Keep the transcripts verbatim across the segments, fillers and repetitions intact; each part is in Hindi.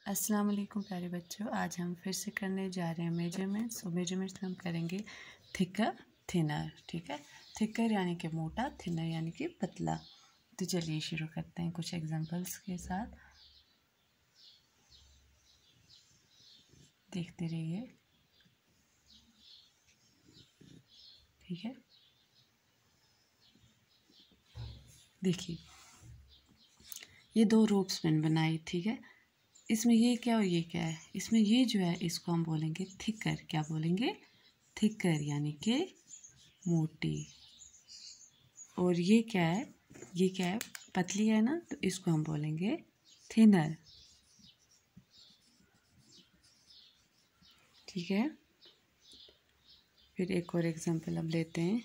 अस्सलाम वालेकुम प्यारे बच्चों, आज हम फिर से करने जा रहे हैं मेजरमेंट्स। और मेजरमेंट्स में हम करेंगे थिकर थिनर। ठीक है, थिकर यानी कि मोटा, थिनर यानी कि पतला। तो चलिए शुरू करते हैं कुछ एग्जांपल्स के साथ। देखते रहिए। ठीक है, देखिए ये दो रोप्स मैंने बनाई। ठीक है, इसमें ये क्या और ये क्या है, इसमें ये जो है इसको हम बोलेंगे थिकर। क्या बोलेंगे? थिकर यानी कि मोटी। और ये क्या है, ये क्या है, पतली है ना, तो इसको हम बोलेंगे थिनर। ठीक है, फिर एक और एग्जांपल हम लेते हैं।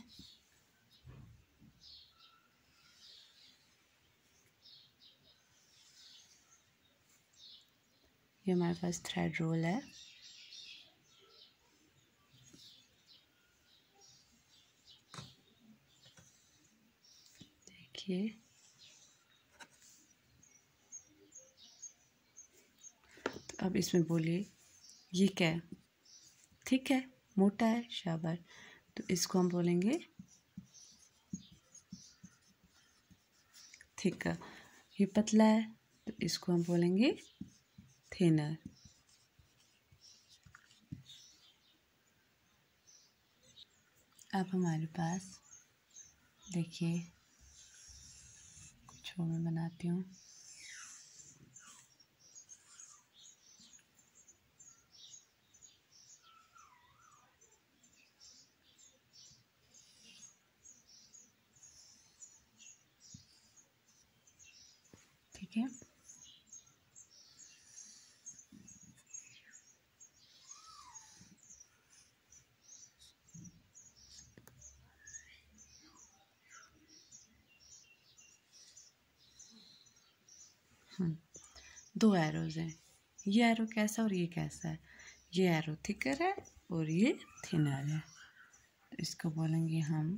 ये हमारे पास थ्रेड रोल है। देखिए, तो अब इसमें बोलिए ये क्या है? ठीक है, मोटा है, शाबाश। तो इसको हम बोलेंगे थिकर। ये पतला है, तो इसको हम बोलेंगे थिनर। अब हमारे पास देखिए, कुछ और मैं बनाती हूँ। ठीक है, हम्म दो एरोज हैं। ये एरो कैसा और ये कैसा है? ये एरो थिकर है और ये थिनर है, तो इसको बोलेंगे हम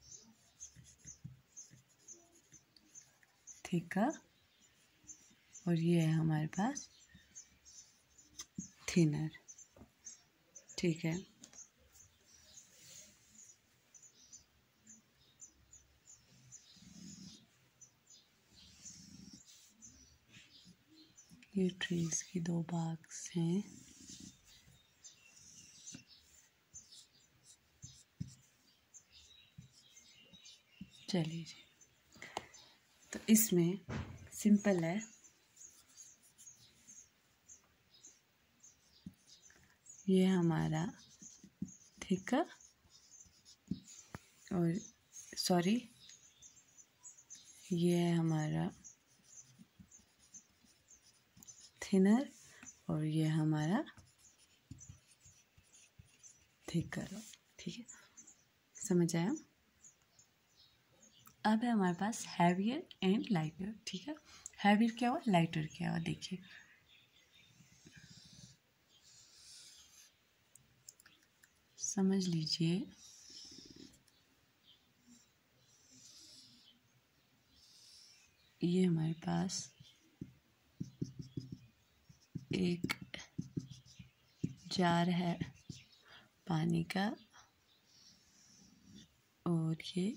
थिकर। और ये है हमारे पास थिनर। ठीक है, ये ट्रीज की दो बाग्स हैं। चलिए जी, तो इसमें सिंपल है। ये हमारा थिकर और सॉरी ये है हमारा थिनर और ये हमारा थिकर। ठीक है, समझ आया? अब है हमारे पास हैवियर एंड लाइटर। ठीक है, हैवियर क्या हुआ, लाइटर क्या हुआ? देखिए, समझ लीजिए। ये हमारे पास एक जार है पानी का, और ये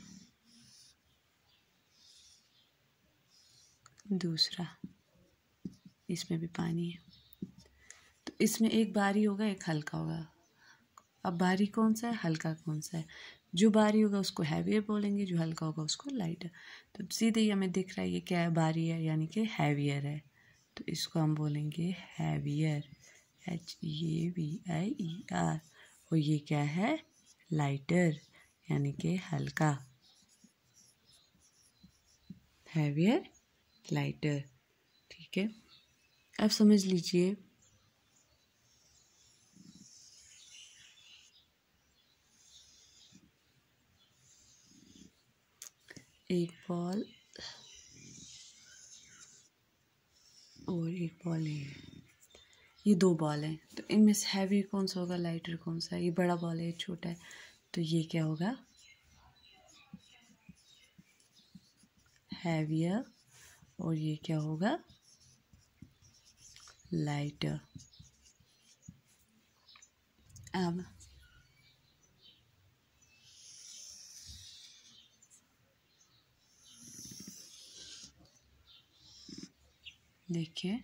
दूसरा, इसमें भी पानी है। तो इसमें एक भारी होगा, एक हल्का होगा। अब भारी कौन सा है, हल्का कौन सा है? जो भारी होगा उसको हैवियर बोलेंगे, जो हल्का होगा उसको लाइटर। तो सीधे ही हमें दिख रहा है ये क्या है, भारी है यानी कि हैवियर है, तो इसको हम बोलेंगे heavier, H E V I E R. और ये क्या है, लाइटर यानी कि हल्का, हैवियर लाइटर। ठीक है, अब समझ लीजिए। एक बॉल और एक बॉल है, ये दो बॉल हैं। तो इनमें से हैवी कौन सा होगा, लाइटर कौन सा है? ये बड़ा बॉल है, ये छोटा है, तो ये क्या होगा, हैवियर। और ये क्या होगा, लाइटर। अब देखिए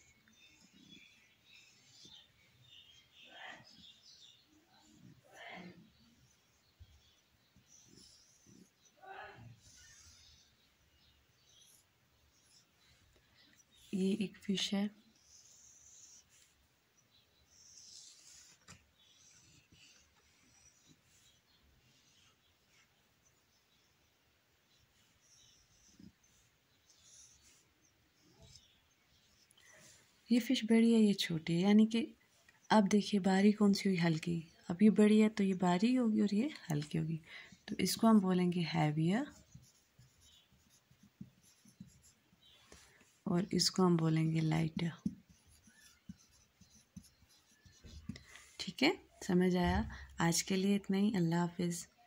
ये एक फिश है, ये फिश बड़ी है, ये छोटी है, यानी कि अब देखिए बारी कौन सी हुई, हल्की। अब ये बड़ी है तो ये बारी होगी और ये हल्की होगी, तो इसको हम बोलेंगे हैवियर और इसको हम बोलेंगे लाइटर। ठीक है, समझ आया? आज के लिए इतना ही। अल्लाह हाफिज़।